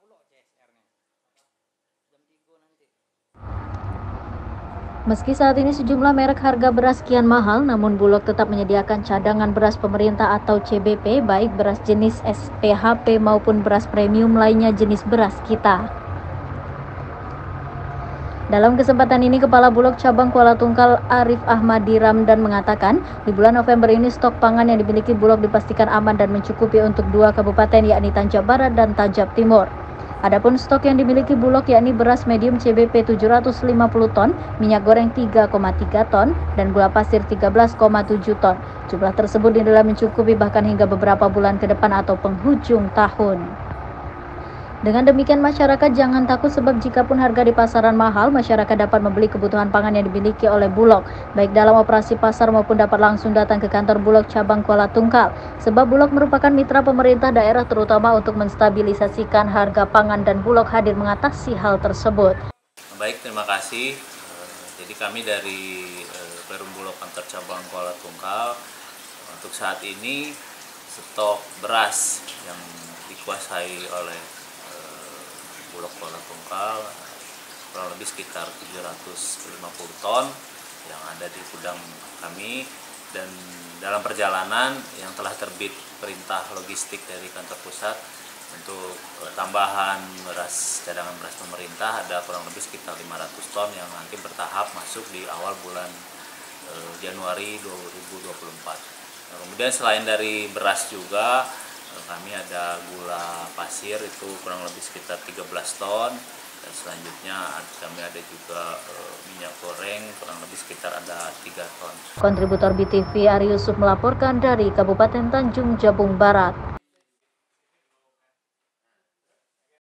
Meski saat ini sejumlah merek harga beras kian mahal, namun Bulog tetap menyediakan cadangan beras pemerintah atau CBP, baik beras jenis SPHP maupun beras premium lainnya jenis beras kita. Dalam kesempatan ini, Kepala Bulog Cabang Kuala Tungkal Arif Ahmadi Ramdan mengatakan, di bulan November ini stok pangan yang dimiliki Bulog dipastikan aman dan mencukupi untuk 2 kabupaten yakni Tanjab Barat dan Tanjab Timur. Adapun stok yang dimiliki Bulog yakni beras medium CBP 750 ton, minyak goreng 3,3 ton, dan gula pasir 13,7 ton. Jumlah tersebut dinilai mencukupi bahkan hingga beberapa bulan ke depan atau penghujung tahun. Dengan demikian masyarakat jangan takut sebab jikapun harga di pasaran mahal, masyarakat dapat membeli kebutuhan pangan yang dimiliki oleh Bulog, baik dalam operasi pasar maupun dapat langsung datang ke kantor Bulog Cabang Kuala Tungkal. Sebab Bulog merupakan mitra pemerintah daerah terutama untuk menstabilisasikan harga pangan dan Bulog hadir mengatasi hal tersebut. Baik, terima kasih. Jadi kami dari Perum Bulog Kantor Cabang Kuala Tungkal untuk saat ini stok beras yang dikuasai oleh Bulog Kuala Tungkal kurang lebih sekitar 750 ton yang ada di gudang kami, dan dalam perjalanan yang telah terbit perintah logistik dari kantor pusat untuk tambahan cadangan beras pemerintah ada kurang lebih sekitar 500 ton yang nanti bertahap masuk di awal bulan Januari 2024. Nah, kemudian selain dari beras juga kami ada gula pasir itu kurang lebih sekitar 13 ton, dan selanjutnya kami ada juga minyak goreng kurang lebih sekitar ada 3 ton. Kontributor BTV Ari Yusuf melaporkan dari Kabupaten Tanjung Jabung Barat.